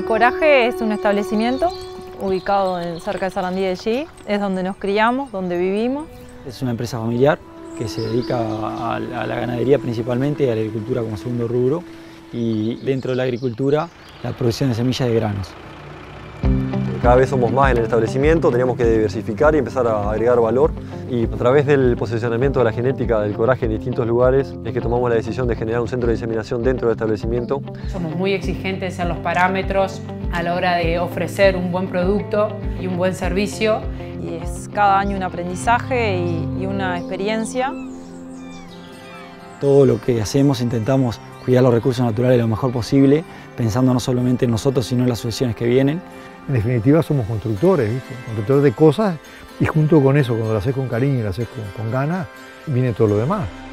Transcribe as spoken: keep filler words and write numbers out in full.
Coraje es un establecimiento ubicado en, cerca de Sarandí de G, es donde nos criamos, donde vivimos. Es una empresa familiar que se dedica a, a la ganadería principalmente y a la agricultura como segundo rubro, y dentro de la agricultura la producción de semillas de granos. Cada vez somos más en el establecimiento, teníamos que diversificar y empezar a agregar valor, y a través del posicionamiento de la genética del Coraje en distintos lugares es que tomamos la decisión de generar un centro de diseminación dentro del establecimiento. Somos muy exigentes en los parámetros a la hora de ofrecer un buen producto y un buen servicio. Y es cada año un aprendizaje y, y una experiencia. Todo lo que hacemos intentamos cuidar los recursos naturales lo mejor posible, pensando no solamente en nosotros, sino en las sucesiones que vienen. En definitiva somos constructores, ¿viste? Constructores de cosas, y junto con eso, cuando lo haces con cariño y lo haces con, con ganas, viene todo lo demás.